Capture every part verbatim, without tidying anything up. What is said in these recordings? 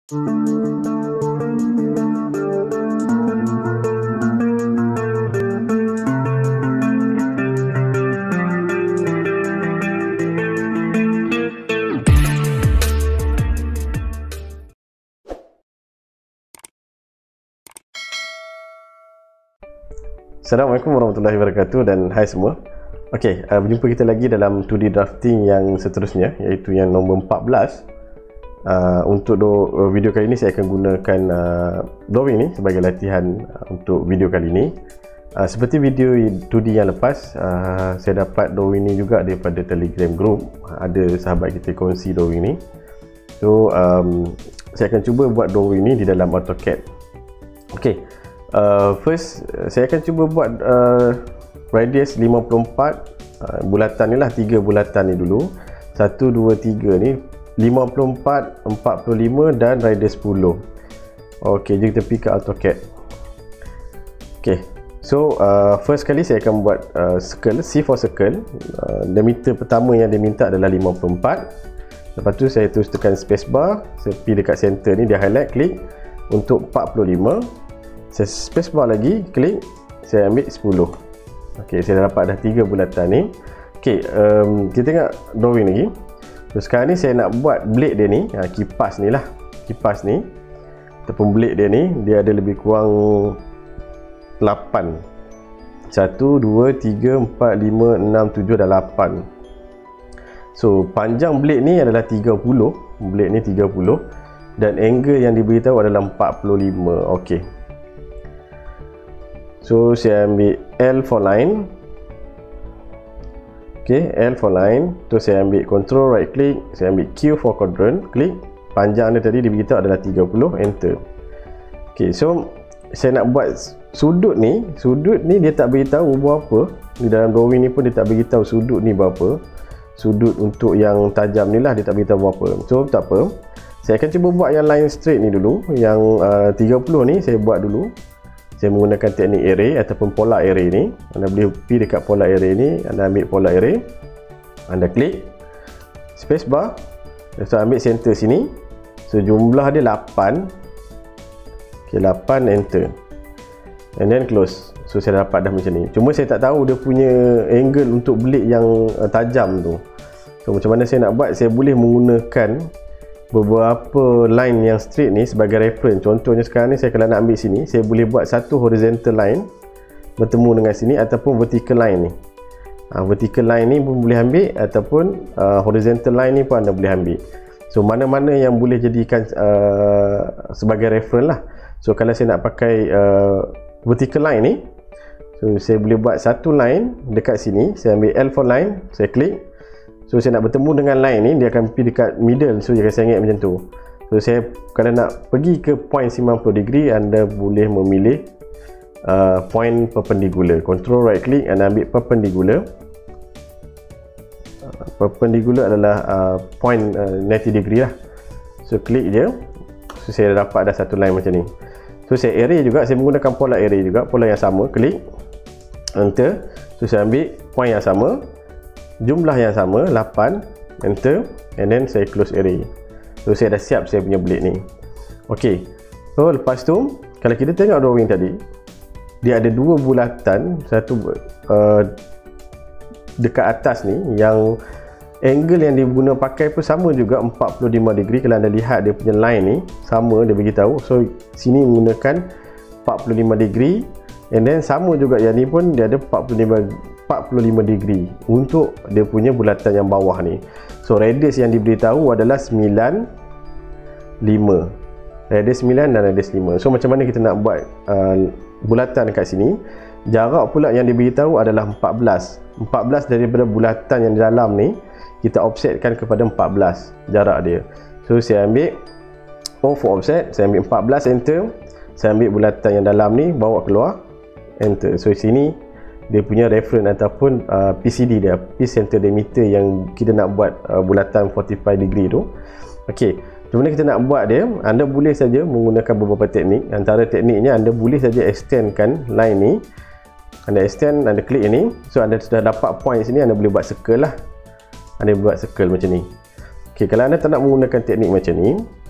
Assalamualaikum warahmatullahi wabarakatuh dan hai semua. Okey, uh, berjumpa kita lagi dalam two D drafting yang seterusnya, iaitu yang nombor empat belas. Uh, untuk do, uh, video kali ini saya akan gunakan uh, drawing ni sebagai latihan uh, untuk video kali ini. Uh, seperti video two D yang lepas, uh, saya dapat drawing ni juga daripada Telegram group. Ada sahabat kita kongsi drawing ni. So, um, saya akan cuba buat drawing ni di dalam AutoCAD. Okey. Uh, first, saya akan cuba buat uh, radius lima puluh empat, uh, bulatan ni lah, tiga bulatan ni dulu, satu, dua, tiga ni, lima puluh empat, empat puluh lima dan radius sepuluh. ok, jom kita pergi ke AutoCAD. ok, so uh, first kali saya akan buat uh, circle, C for circle. uh, diameter pertama yang dia minta adalah lima puluh empat. Lepas tu saya terus tekan spacebar, saya pergi dekat center ni, dia highlight, klik untuk empat puluh lima. Saya spacebar lagi, klik, saya ambil sepuluh. ok, saya dah dapat dah tiga bulatan ni. ok, um, kita tengok drawing lagi. So, sekarang ni saya nak buat blade dia ni, ha, kipas ni lah, kipas ni ataupun blade dia ni, dia ada lebih kurang lapan. Satu, dua, tiga, empat, lima, enam, tujuh dan lapan. So, panjang blade ni adalah tiga puluh, blade ni tiga puluh, dan angle yang diberitahu adalah empat puluh lima. ok, so saya ambil L for line. ok, L for line. Tu saya ambil control right click, saya ambil Q for quadrant, klik. Panjang dia tadi diberitahu adalah tiga puluh, enter. ok, so saya nak buat sudut ni. Sudut ni dia tak beritahu berapa. Di dalam drawing ni pun dia tak beritahu sudut ni berapa. Sudut untuk yang tajam ni lah, dia tak beritahu berapa. So tak apa, saya akan cuba buat yang line straight ni dulu. Yang uh, tiga puluh ni saya buat dulu. Saya menggunakan teknik array ataupun polar array ni. Anda boleh pergi dekat polar array ni, anda ambil polar array, anda klik spacebar, so ambil center sini. So jumlah dia lapan. ok, lapan, enter, and then close. So saya dapat dah macam ni. Cuma saya tak tahu dia punya angle untuk blade yang uh, tajam tu. So macam mana saya nak buat? Saya boleh menggunakan beberapa line yang straight ni sebagai reference. Contohnya sekarang ni saya kalau nak ambil sini, saya boleh buat satu horizontal line bertemu dengan sini, ataupun vertical line ni. ha, vertical line ni pun boleh ambil, ataupun uh, horizontal line ni pun anda boleh ambil. So mana-mana yang boleh jadikan uh, sebagai reference lah. So kalau saya nak pakai uh, vertical line ni, so saya boleh buat satu line dekat sini. Saya ambil L for line, saya klik. So saya nak bertemu dengan line ni, dia akan pergi dekat middle. So dia akan sengit macam tu. So saya kalau nak pergi ke point sembilan puluh degree, anda boleh memilih uh, point perpendicular. Control right click, anda ambil perpendicular. uh, Perpendicular adalah uh, point uh, sembilan puluh degree lah. So klik je. So saya dapat dah satu line macam ni. So saya array juga, saya menggunakan polar array juga, polar yang sama, klik, enter. So saya ambil point yang sama, jumlah yang sama, lapan, enter, and then saya close array. So saya dah siap saya punya blade ni. ok, so lepas tu kalau kita tengok drawing tadi, dia ada dua bulatan. Satu uh, dekat atas ni, yang angle yang dia guna pakai pun sama juga, empat puluh lima degree. Kalau anda lihat dia punya line ni sama, dia beritahu. So sini menggunakan empat puluh lima degree, and then sama juga yang ni pun dia ada empat puluh lima degree untuk dia punya bulatan yang bawah ni. So radius yang diberitahu adalah sembilan, lima. Radius sembilan dan radius lima. So macam mana kita nak buat uh, bulatan dekat sini? Jarak pula yang diberitahu adalah empat belas. empat belas daripada bulatan yang di dalam ni, kita offsetkan kepada empat belas jarak dia. So saya ambil O for offset, saya ambil empat belas, enter. Saya ambil bulatan yang dalam ni, bawa keluar, enter. So sini dia punya reference ataupun uh, P C D dia, piece center diameter, yang kita nak buat uh, bulatan empat puluh lima degree tu. ok, macam mana kita nak buat dia? Anda boleh saja menggunakan beberapa teknik. Antara tekniknya, anda boleh saja extendkan line ni. Anda extend, anda klik ini. So anda sudah dapat point sini, anda boleh buat circle lah. Anda buat circle macam ni. ok, kalau anda tak nak menggunakan teknik macam ni,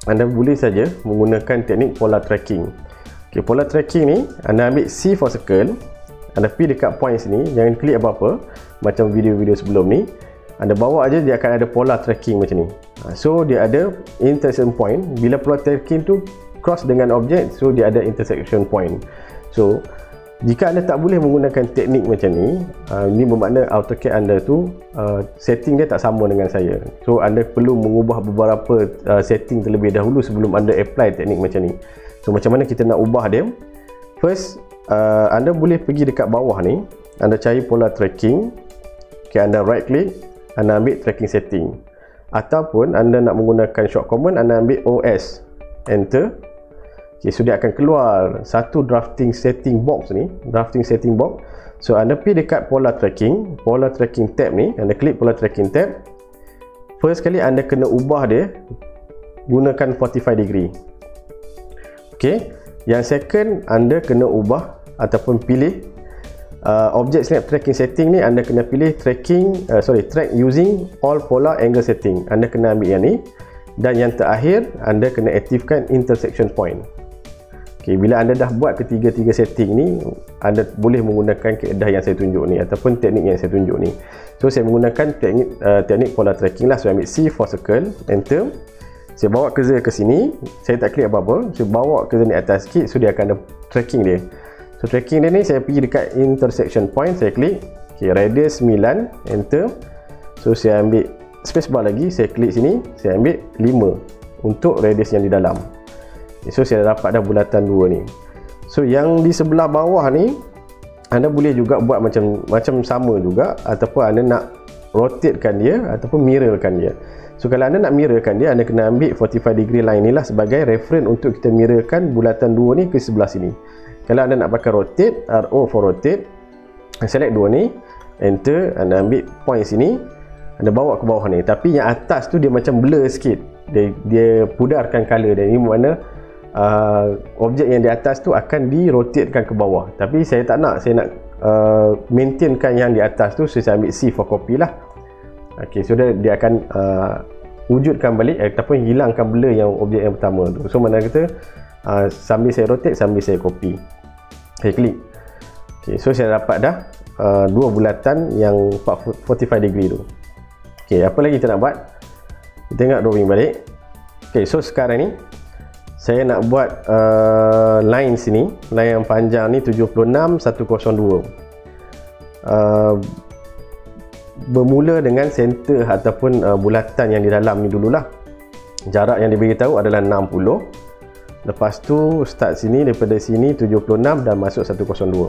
anda boleh saja menggunakan teknik polar tracking. Okay, polar tracking ni anda ambil C for circle, anda pergi dekat point sini, jangan klik apa-apa macam video-video sebelum ni, anda bawa aja, dia akan ada polar tracking macam ni. So dia ada intersection point. Bila polar tracking tu cross dengan objek, so dia ada intersection point. So jika anda tak boleh menggunakan teknik macam ni, uh, ini bermakna AutoCAD anda tu uh, setting dia tak sama dengan saya. So anda perlu mengubah beberapa uh, setting terlebih dahulu sebelum anda apply teknik macam ni. So macam mana kita nak ubah dia? First, uh, anda boleh pergi dekat bawah ni, anda cari polar tracking. Okay, anda right click, anda ambil tracking setting. Ataupun anda nak menggunakan short command, anda ambil O S, enter. Okay, so dia akan keluar satu drafting setting box ni, drafting setting box. So anda pergi dekat polar tracking, polar tracking tab ni, anda klik polar tracking tab. First kali anda kena ubah dia gunakan forty-five degree. Okay, yang second anda kena ubah ataupun pilih Uh, object snap tracking setting ni, anda kena pilih tracking uh, sorry track using all polar angle setting. Anda kena ambil yang ni, dan yang terakhir anda kena aktifkan intersection point. Okay, bila anda dah buat ketiga-tiga setting ni, anda boleh menggunakan kaedah yang saya tunjuk ni ataupun teknik yang saya tunjuk ni. So saya menggunakan teknik uh, teknik polar tracking lah. So ambil C for circle, enter. Saya bawa cursor ke sini, saya tak klik apa-apa, saya bawa cursor ni atas sikit, so dia akan ada tracking dia. So tracking dia ni, saya pergi dekat intersection point, saya klik. Okay, radius sembilan, enter. So saya ambil spacebar lagi, saya klik sini, saya ambil lima untuk radius yang di dalam. Okay, so saya dapat dah bulatan dua ni. So yang di sebelah bawah ni, anda boleh juga buat macam macam sama juga, ataupun anda nak rotatekan dia ataupun mirrorkan dia. So kalau anda nak mirrorkan dia, anda kena ambil forty-five degree line ni lah sebagai reference untuk kita mirrorkan bulatan dua ni ke sebelah sini. Kalau anda nak pakai rotate, R O for rotate, select dua ni, enter, anda ambil point sini, anda bawa ke bawah ni. Tapi yang atas tu dia macam blur sikit, dia, dia pudarkan color dia. Ini makna uh, objek yang di atas tu akan di-rotatekan ke bawah. Tapi saya tak nak, saya nak uh, maintainkan yang di atas tu, so saya ambil C for copy lah. Ok, so dia, dia akan uh, wujudkan balik ataupun hilangkan blur yang objek yang pertama tu. So mana kata uh, sambil saya rotate, sambil saya copy, saya klik. Ok, so saya dapat dah uh, dua bulatan yang forty-five degree tu. Ok, apa lagi kita nak buat? Kita tengok drawing balik. Ok, so sekarang ni saya nak buat uh, line sini, line yang panjang ni tujuh puluh enam seratus dua. uh, Bermula dengan center ataupun uh, bulatan yang di dalam ni dululah. Jarak yang diberitahu adalah enam puluh. Lepas tu start sini, daripada sini tujuh puluh enam dan masuk seratus dua.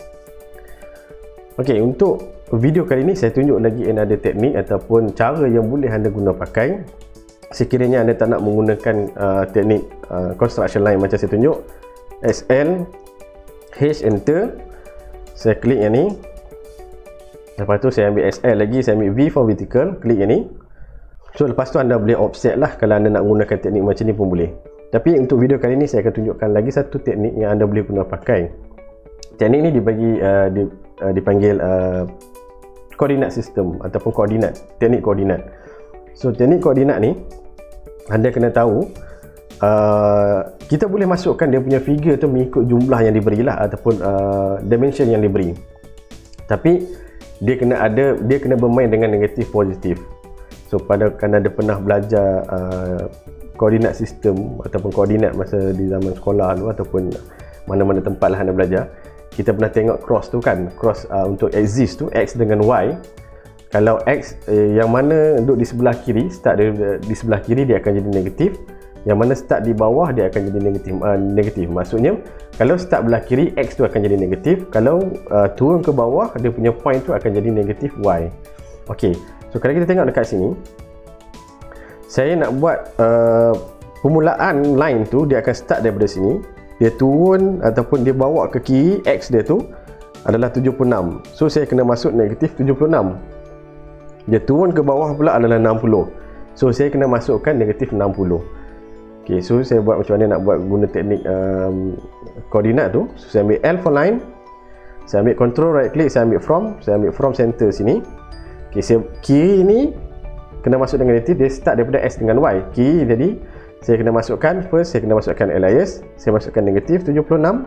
Ok, untuk video kali ni saya tunjuk lagi another teknik ataupun cara yang boleh anda guna pakai sekiranya anda tak nak menggunakan uh, teknik uh, construction line macam saya tunjuk. S L H, enter. Saya klik yang ni. Lepas tu saya ambil S L lagi, saya ambil V for vertical, klik yang ni. So lepas tu anda boleh offset lah. Kalau anda nak gunakan teknik macam ni pun boleh. Tapi untuk video kali ni saya akan tunjukkan lagi satu teknik yang anda boleh guna pakai. Teknik ni dibagi uh, di, uh, dipanggil uh, koordinat sistem ataupun koordinat, teknik koordinat. So teknik koordinat ni anda kena tahu uh, kita boleh masukkan dia punya figure tu mengikut jumlah yang diberi lah ataupun uh, dimension yang diberi. Tapi dia kena ada, dia kena bermain dengan negatif positif. So pada kan ada pernah belajar uh, koordinat sistem ataupun koordinat masa di zaman sekolah tu ataupun mana-mana tempat lah anda belajar, kita pernah tengok cross tu kan, cross uh, untuk axis tu, X dengan Y. Kalau X eh, yang mana duduk di sebelah kiri, start di, di sebelah kiri, dia akan jadi negatif. Yang mana start di bawah, dia akan jadi negatif. uh, negatif maksudnya kalau start belah kiri, X tu akan jadi negatif. Kalau uh, turun ke bawah, dia punya point tu akan jadi negatif Y. Ok, so kalau kita tengok dekat sini, saya nak buat uh, permulaan line tu, dia akan start daripada sini, dia turun ataupun dia bawa ke kiri, X dia tu adalah tujuh puluh enam. So saya kena masuk negatif tujuh puluh enam. Dia turun ke bawah pula adalah enam puluh. So saya kena masukkan negatif enam puluh. Ok, so saya buat macam mana nak buat guna teknik um, koordinat tu. So saya ambil L for line, saya ambil control right click, saya ambil from, saya ambil from center sini. Ok, saya kiri ni kena masuk dengan negatif, dia start daripada X dengan Y. Kiri jadi saya kena masukkan, first saya kena masukkan alias, saya masukkan negatif tujuh puluh enam,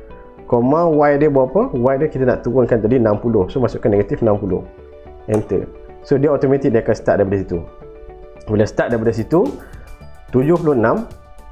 koma Y dia berapa? Y dia kita nak turunkan tadi enam puluh, so masukkan negatif enam puluh, enter. So dia automatic dia akan start daripada situ. Bila start daripada situ, tujuh puluh enam,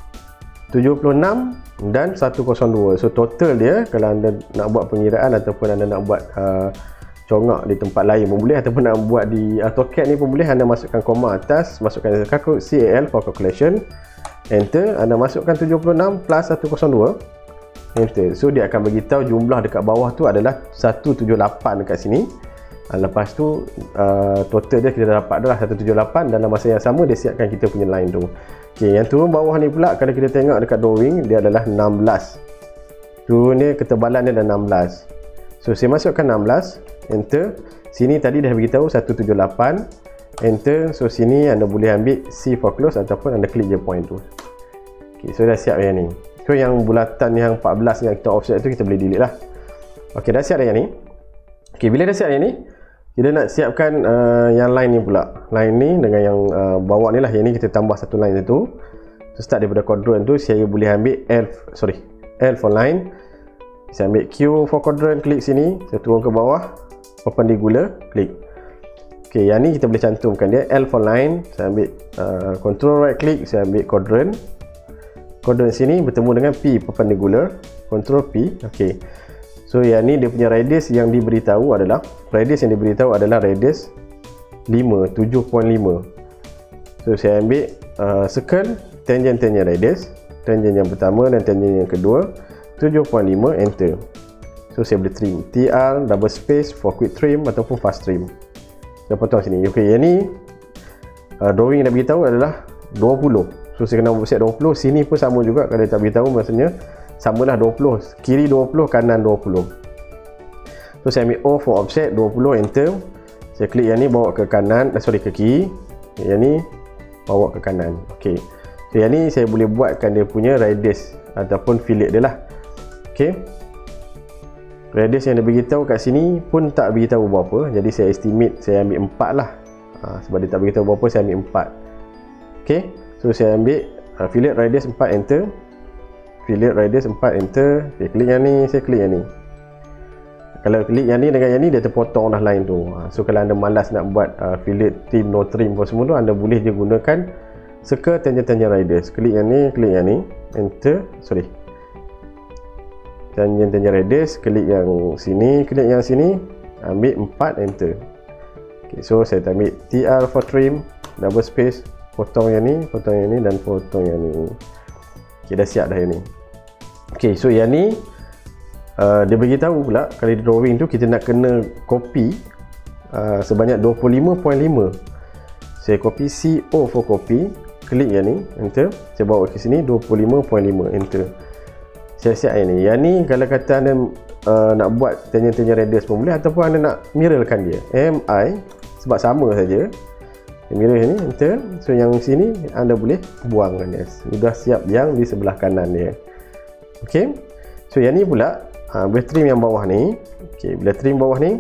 tujuh puluh enam dan seratus dua. So total dia, kalau anda nak buat pengiraan ataupun anda nak buat uh, congak di tempat lain pun boleh, ataupun nak buat di AutoCAD ni pun boleh, anda masukkan koma atas, masukkan C A L for calculation, enter, anda masukkan tujuh puluh enam plus seratus dua, enter. So dia akan beritahu jumlah dekat bawah tu adalah seratus tujuh puluh lapan dekat sini. Lepas tu uh, total dia kita dah dapat adalah seratus tujuh puluh lapan, dalam masa yang sama dia siapkan kita punya line tu. Okey, yang turun bawah ni pula kalau kita tengok dekat drawing dia adalah enam belas. Turun dia ketebalan dia adalah enam belas. So saya masukkan enam belas, enter. Sini tadi dah beritahu seratus tujuh puluh lapan, enter. So sini anda boleh ambil C for close ataupun anda klik je point tu. Okey, so dah siap yang ni. So yang bulatan yang empat belas yang kita offset tu kita boleh delete lah. Okey, dah siap dah yang ni. Okey, bila dah siap yang ni, kita nak siapkan uh, yang line ni pula. Line ni dengan yang uh, bawah ni lah. Yang ni kita tambah satu line satu. So start daripada quadrant tu, saya boleh ambil L, sorry, L for line. Saya ambil Q for quadrant, klik sini. Saya turun ke bawah, perpendicular, klik. Okey, yang ni kita boleh cantumkan dia L for line. Saya ambil uh, control right click, saya ambil quadrant. Quadrant sini bertemu dengan P perpendicular, control P. Okey. So yang ni dia punya radius yang diberitahu adalah radius yang diberitahu adalah radius lima, tujuh titik lima. So saya ambil uh, circle tangent-tangent radius, tangent yang pertama dan tangent yang kedua, tujuh titik lima, enter. So saya boleh trim, T R double space for quick trim ataupun fast trim. Saya potong sini. Okey, yang ni uh, drawing yang dah beritahu adalah dua puluh. So saya kena offset dua puluh. Sini pun sama juga, kalau dia tak beritahu maksudnya samalah dua puluh, kiri dua puluh, kanan dua puluh. So saya ambil O for offset dua puluh, enter. Saya klik yang ni bawa ke kanan, eh, sorry ke kiri. Yang ni bawa ke kanan. Okey. So yang ni saya boleh buatkan dia punya radius ataupun fillet dia lah. Okey. Radius yang dia beritahu kat sini pun tak beritahu berapa. Jadi saya estimate saya ambil empat lah. Ha, sebab dia tak beritahu berapa, saya ambil empat. Okey. So saya ambil uh, fillet radius empat, enter. Fillet radius empat, enter. Okay, klik yang ni, saya klik yang ni. Kalau klik yang ni dengan yang ni, dia terpotong dah line tu. So kalau anda malas nak buat uh, fillet, trim, no trim pun semua tu, anda boleh je gunakan circle tangent-tangent radius. Klik yang ni, klik yang ni, enter. Sorry, tangent-tangent radius, klik yang sini, klik yang sini, ambil empat, enter. Okay, so saya ambil T R for trim, double space, potong yang ni, potong yang ni dan potong yang ni. Okay, dah siap dah yang ni. Ok, so yang ni uh, dia beritahu pula kalau di drawing tu kita nak kena copy uh, sebanyak dua puluh lima perpuluhan lima. Saya copy C O for copy, klik yang ni, enter. Saya bawa ke sini dua puluh lima perpuluhan lima, enter. Saya siap yang ni. Yang ni kalau kata anda uh, nak buat tangent-tangent radius pun boleh, ataupun anda nak mirrorkan dia, M I, sebab sama saja. Mirror ni, enter. So yang sini anda boleh buangkan dia. Sudah siap yang di sebelah kanan dia. Okey. So yang ni pula ha, boleh trim yang bawah ni. Okey, bila trim bawah ni,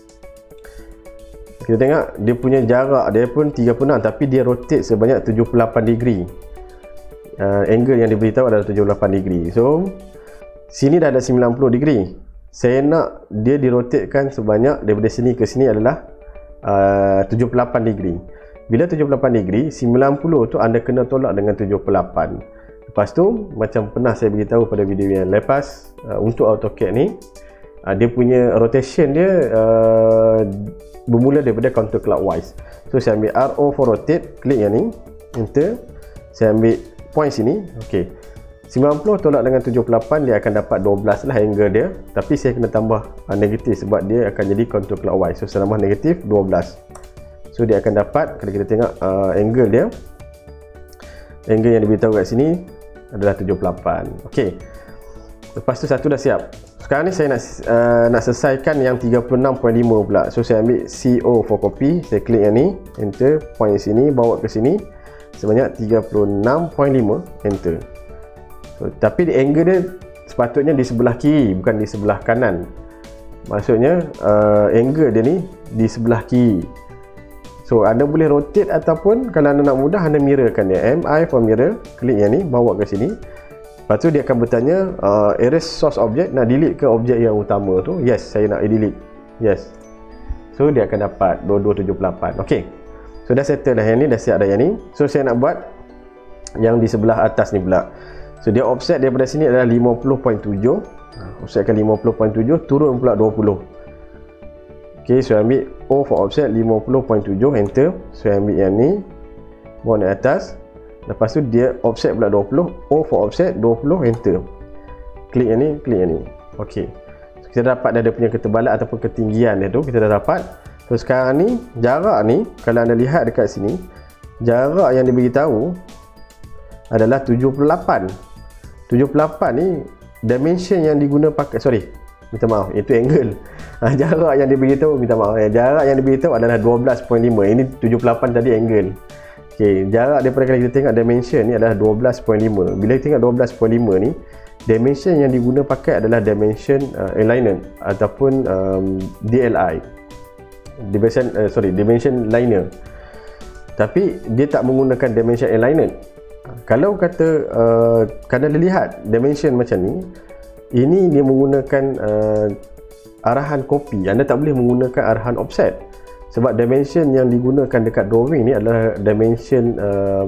kita tengok dia punya jarak dia pun tiga puluh enam, tapi dia rotate sebanyak tujuh puluh lapan degree. Uh, angle yang diberitahu adalah tujuh puluh lapan degree. So sini dah ada sembilan puluh degree. Saya nak dia dirotatekan sebanyak daripada sini ke sini adalah uh, tujuh puluh lapan degree. Bila tujuh puluh lapan degree, sembilan puluh tu anda kena tolak dengan tujuh puluh lapan. Lepas tu, macam pernah saya beritahu pada video yang lepas, uh, untuk AutoCAD ni, uh, dia punya rotation dia uh, bermula daripada counterclockwise. So saya ambil R O for rotate, klik yang ni, enter. Saya ambil point sini, ok. sembilan puluh tolak dengan tujuh puluh lapan, dia akan dapat dua belas lah angle dia. Tapi saya kena tambah uh, negatif sebab dia akan jadi counterclockwise. So saya tambah negatif dua belas. So dia akan dapat, kalau kita tengok uh, angle dia, angle yang diberitahu kat sini adalah tujuh puluh lapan. Okey. Lepas tu satu dah siap. Sekarang ni saya nak uh, nak selesaikan yang tiga puluh enam perpuluhan lima pula. So saya ambil C O for copy, saya klik yang ni, enter, point sini, bawa ke sini sebanyak tiga puluh enam perpuluhan lima, enter. So, tapi di angle dia sepatutnya di sebelah kiri, bukan di sebelah kanan. Maksudnya uh, angle dia ni di sebelah kiri. So anda boleh rotate ataupun kalau anda nak mudah, anda mirrorkan dia. M I for mirror, klik yang ni, bawa ke sini. Lepas tu dia akan bertanya uh, erase source object, nak delete ke objek yang utama tu? Yes, saya nak delete. Yes. So dia akan dapat dua puluh dua tujuh puluh lapan. Okey. So dah settle dah yang ni, dah siap dah yang ni. So saya nak buat yang di sebelah atas ni pula. So dia offset daripada sini adalah lima puluh perpuluhan tujuh. Offsetkan lima puluh perpuluhan tujuh, turun pula dua puluh. Okey, so ambil O for offset lima puluh perpuluhan tujuh, enter. So ambil yang ni, bawa naik atas. Lepas tu dia offset pula dua puluh, O for offset dua puluh, enter. Klik yang ni, klik yang ni. Okey. So kita dapat dah dia punya ketebalan ataupun ketinggian dia tu, kita dah dapat. So sekarang ni, jarak ni kalau anda lihat dekat sini, jarak yang diberi tahu adalah tujuh puluh lapan. tujuh puluh lapan ni dimension yang diguna pakai, sorry, minta maaf, itu angle. Ha, jarak yang diberitahu, minta maaf, ya, jarak yang diberitahu adalah dua belas perpuluhan lima. Ini tujuh puluh lapan tadi angle. Okey, jarak daripada kalau kita tengok dimension ni adalah dua belas perpuluhan lima. Bila kita tengok dua belas perpuluhan lima ni, dimension yang diguna pakai adalah dimension uh, alignment ataupun um, D L I. Dimension uh, sorry, dimension linear. Tapi dia tak menggunakan dimension alignment. Kalau kata uh, kalau anda lihat dimension macam ni, ini dia menggunakan uh, arahan copy. Anda tak boleh menggunakan arahan offset. Sebab dimension yang digunakan dekat drawing ni adalah dimension uh,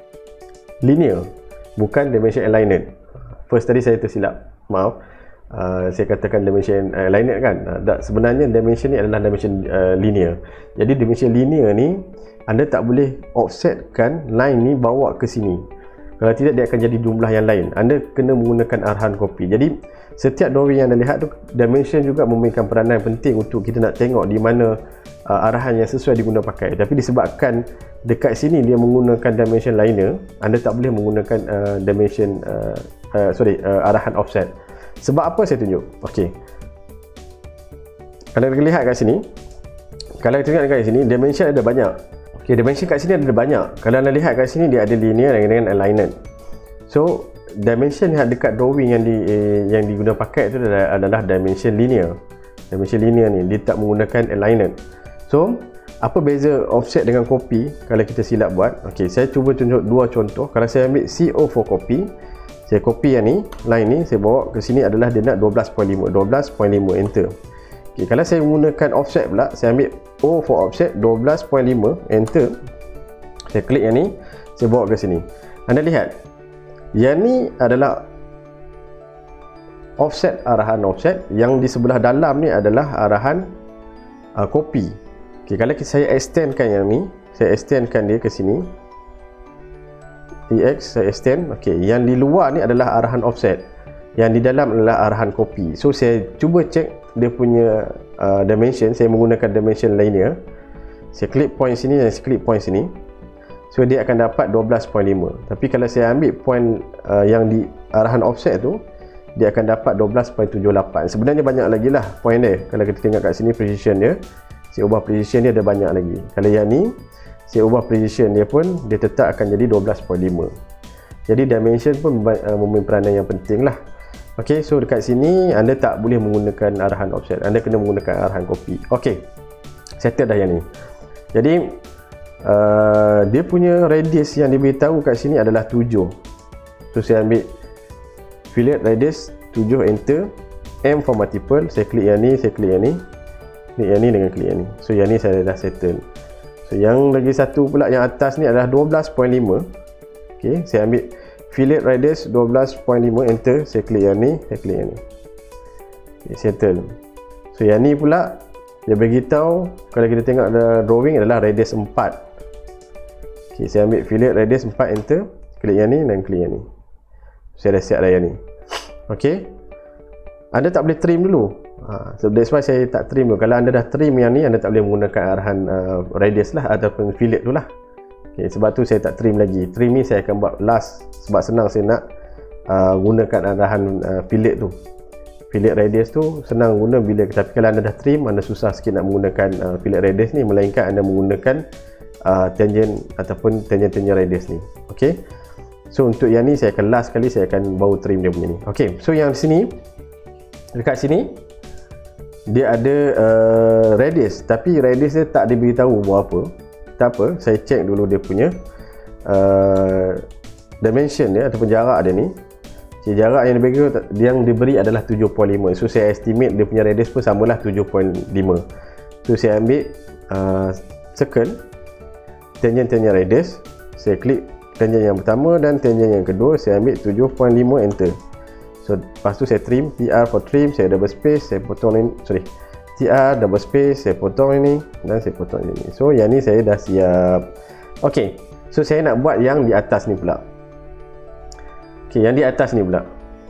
linear, bukan dimension alignment. First tadi saya tersilap, maaf. Uh, saya katakan dimension uh, alignment kan. Uh, sebenarnya dimension ni adalah dimension uh, linear. Jadi dimension linear ni anda tak boleh offsetkan line ni bawa ke sini. Kalau tidak, dia akan jadi jumlah yang lain. Anda kena menggunakan arahan copy. Jadi setiap drawing yang anda lihat tu, dimension juga memainkan peranan penting untuk kita nak tengok di mana uh, arahan yang sesuai diguna pakai. Tapi disebabkan dekat sini dia menggunakan dimension linear, anda tak boleh menggunakan uh, dimension uh, uh, sorry uh, arahan offset. Sebab apa saya tunjuk? Okey. Kalau kita lihat kat sini, kalau kita lihat kat sini, dimension ada banyak. Okay, dimension kat sini ada banyak. Kalau anda lihat kat sini, dia ada linear dengan alignment. So dimension yang dekat drawing yang di eh, yang diguna pakai itu adalah, adalah dimension linear. Dimension linear ni dia tak menggunakan alignment. So apa beza offset dengan copy kalau kita silap buat? Okey, saya cuba tunjuk dua contoh. Kalau saya ambil C O for copy, saya copy yang ni, line ni saya bawa ke sini adalah dia nak dua belas perpuluhan lima. dua belas perpuluhan lima, enter. Okay, kalau saya menggunakan offset pula, saya ambil O for offset dua belas perpuluhan lima, enter. Saya klik yang ni, saya bawa ke sini. Anda lihat, yang ni adalah offset, arahan offset. Yang di sebelah dalam ni adalah arahan uh, copy. Okay, kalau saya extendkan yang ni, saya extendkan dia ke sini. E X, saya extend. Okay, yang di luar ni adalah arahan offset. Yang di dalam adalah arahan copy. So saya cuba cek dia punya uh, dimension. Saya menggunakan dimension linear. Saya klik point sini dan saya klik point sini. So dia akan dapat dua belas perpuluhan lima. Tapi kalau saya ambil point uh, yang di arahan offset tu, dia akan dapat dua belas perpuluhan tujuh lapan. Sebenarnya banyak lagi lah point dia. Kalau kita tengok kat sini precision dia, saya ubah precision dia, ada banyak lagi. Kalau yang ni, saya ubah precision dia pun, dia tetap akan jadi dua belas perpuluhan lima. Jadi dimension pun uh, memain peranan yang penting lah. Ok, so dekat sini anda tak boleh menggunakan arahan offset, anda kena menggunakan arahan copy. Ok, settle dah yang ni. Jadi uh, dia punya radius yang diberitahu kat sini adalah tujuh. So saya ambil fillet radius tujuh, enter. M for multiple, saya klik yang ni, saya klik yang ni, klik yang ni dengan klik yang ni. So yang ni saya dah settle. So yang lagi satu pula yang atas ni adalah dua belas perpuluhan lima. Ok, saya ambil fillet radius dua belas perpuluhan lima, enter. Saya klik yang ni, saya klik yang ni. Okay, settle. So yang ni pula dia beritahu, kalau kita tengok ada drawing adalah radius empat. Okay, saya ambil fillet radius empat, enter. Klik yang ni dan klik yang ni. Saya dah siap dah yang ni. Ok, anda tak boleh trim dulu. Ha, so that's why saya tak trim dulu. Kalau anda dah trim yang ni, anda tak boleh menggunakan arahan uh, radius lah ataupun fillet tu lah. Okay, sebab tu saya tak trim lagi. Trim ni saya akan buat last, sebab senang saya nak uh, gunakan arahan uh, fillet tu. Fillet radius tu senang guna bila, tapi kalau anda dah trim, anda susah sikit nak menggunakan uh, fillet radius ni, melainkan anda menggunakan uh, tangent ataupun tangent-tangent radius ni. Okay, so untuk yang ni saya akan last kali saya akan baru trim dia punya ni. Okay, so yang sini, dekat sini dia ada uh, radius, tapi radius dia tak diberitahu berapa. tak apa, saya cek dulu dia punya uh, dimension dia ataupun jarak dia ni. Okay, jarak yang diberi, yang diberi adalah tujuh perpuluhan lima. So saya estimate dia punya radius pun samalah tujuh perpuluhan lima. So saya ambil uh, circle tangent-tangent radius, saya klik tangent yang pertama dan tangent yang kedua, saya ambil tujuh perpuluhan lima, enter. So lepas tu saya trim, T R for trim, saya double space, saya potong ini, sorry, T R double space, saya potong ini dan saya potong ini. So yang ni saya dah siap. Ok, so saya nak buat yang di atas ni pula. Ok, yang di atas ni pula.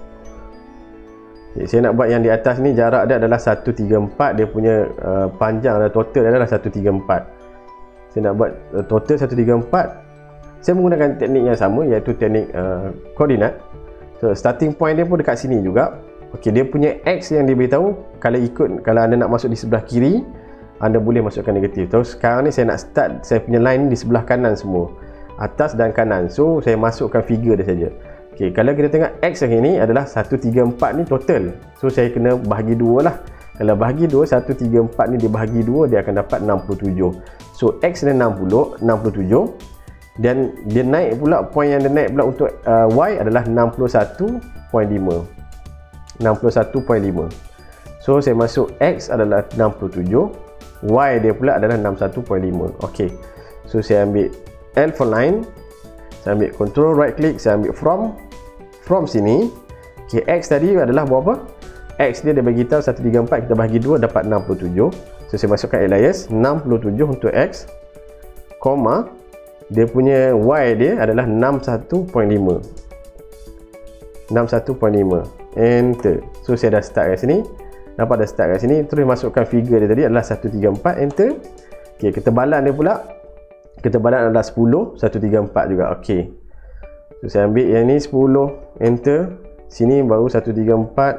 Okay, saya nak buat yang di atas ni, jarak dia adalah seratus tiga puluh empat, dia punya uh, panjang dan total dia adalah seratus tiga puluh empat. Saya nak buat uh, total seratus tiga puluh empat. Saya menggunakan teknik yang sama, iaitu teknik uh, koordinat. So starting point dia pun dekat sini juga. Okey, dia punya X yang dia beritahu, kalau ikut, kalau anda nak masuk di sebelah kiri, anda boleh masukkan negatif. Terus sekarang ni saya nak start saya punya line di sebelah kanan semua, atas dan kanan. So saya masukkan figure dia saja. Okey, kalau kita tengok X yang ini adalah seratus tiga puluh empat ni total. So saya kena bahagi dua lah. Kalau bahagi dua, seratus tiga puluh empat ni dibahagi dua, dia akan dapat enam puluh tujuh. So X dia enam puluh, enam puluh tujuh. Dan dia naik pula, point yang dia naik pula untuk uh, Y adalah enam puluh satu perpuluhan lima. enam puluh satu perpuluhan lima. So saya masuk X adalah enam puluh tujuh, Y dia pula adalah enam puluh satu perpuluhan lima. Okey. So saya ambil L for line, saya ambil control right click, saya ambil from from sini. Okey, X tadi adalah berapa? X dia dia bagi tahu seratus tiga puluh empat, kita bahagi dua dapat enam puluh tujuh. So saya masukkan alias enam puluh tujuh untuk X, koma dia punya Y dia adalah enam puluh satu perpuluhan lima. enam puluh satu perpuluhan lima. Enter. So saya dah start kat sini. Nampak dah start kat sini. Terus masukkan figure dia tadi adalah seratus tiga puluh empat, enter. Okey, ketebalan dia pula, ketebalan adalah sepuluh, seratus tiga puluh empat juga. Okey. So saya ambil yang ni sepuluh, enter. Sini baru seratus tiga puluh empat.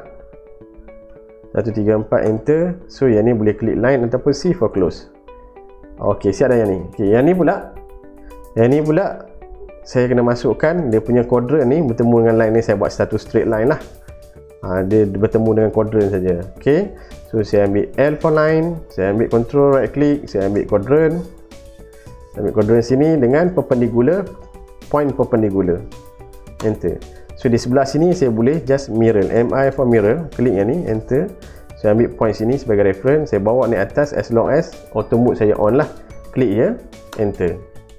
seratus tiga puluh empat, enter. So yang ni boleh klik line ataupun C for close. Okey, siap dah yang ni. Okey, yang ni pula. Yang ni pula saya kena masukkan dia punya quadrant ni bertemu dengan line ni, saya buat satu straight line lah. Ha, dia bertemu dengan quadrant saja. Okey. So saya ambil L for line, saya ambil control right click, saya ambil quadrant. Saya ambil quadrant sini dengan perpendicular, point perpendicular. Enter. So di sebelah sini saya boleh just mirror, M I for mirror, klik yang ni, enter. Saya ambil point sini sebagai reference, saya bawa ni atas as long as auto mode saya on lah. Klik je, enter.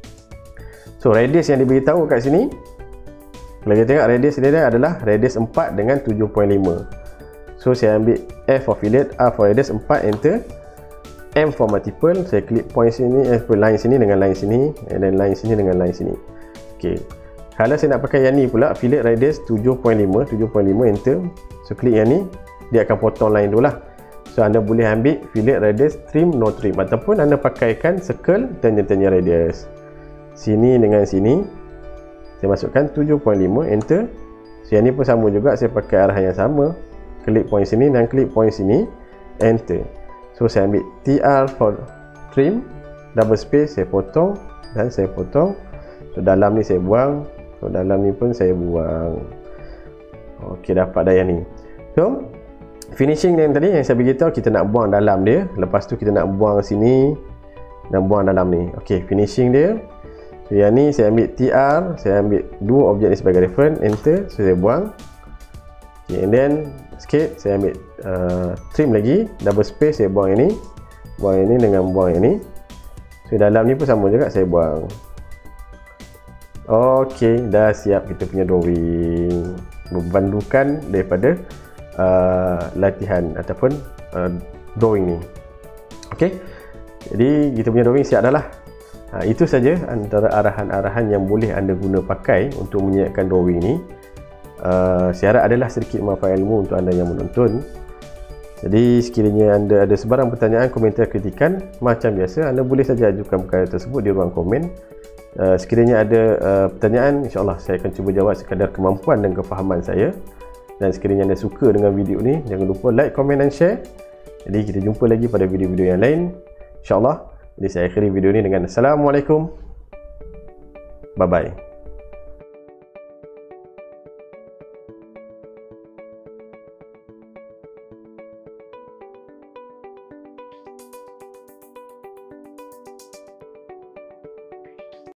So radius yang diberitahu kat sini, kalau kita tengok radius dia adalah radius empat dengan tujuh perpuluhan lima. So saya ambil F for fillet, R for radius empat, enter. M for multiple, saya klik point sini, eh, line sini dengan line sini, and then line sini dengan line sini. Okey. Kalau saya nak pakai yang ni pula, fillet radius tujuh perpuluhan lima, tujuh perpuluhan lima, enter. So klik yang ni, dia akan potong line tu lah. So anda boleh ambil fillet radius trim, no trim, ataupun anda pakaikan circle tangent-tangent radius. Sini dengan sini saya masukkan tujuh perpuluhan lima, enter. So yang ni pun sama juga, saya pakai arahan yang sama, klik point sini dan klik point sini, enter. So saya ambil T R for trim, double space, saya potong dan saya potong. So dalam ni saya buang, so dalam ni pun saya buang. Okey, dapat dah yang ni. So finishing yang tadi yang saya beritahu, kita nak buang dalam dia, lepas tu kita nak buang sini dan buang dalam ni. Okey, finishing dia. So yang ni saya ambil T R, saya ambil dua objek ni sebagai reference, enter. So saya buang. Okay, and then sikit saya ambil uh, trim lagi, double space, saya buang ini, buang ini dengan buang ini. So dalam ni pun sama juga, saya buang. Okey, dah siap kita punya drawing berpandukan daripada uh, latihan ataupun uh, drawing ni. Okey, jadi kita punya drawing siap dah lah. Ha, itu saja antara arahan-arahan yang boleh anda guna pakai untuk menyiapkan drawing ni. Uh, saya harap adalah sedikit manfaat ilmu untuk anda yang menonton. Jadi sekiranya anda ada sebarang pertanyaan, komentar, kritikan, macam biasa anda boleh saja ajukan perkara tersebut di ruang komen. Uh, sekiranya ada uh, pertanyaan, insyaAllah saya akan cuba jawab sekadar kemampuan dan kefahaman saya. Dan sekiranya anda suka dengan video ni, jangan lupa like, komen dan share. Jadi kita jumpa lagi pada video-video yang lain, insyaAllah. Jadi saya akhiri video ini dengan Assalamualaikum. Bye bye.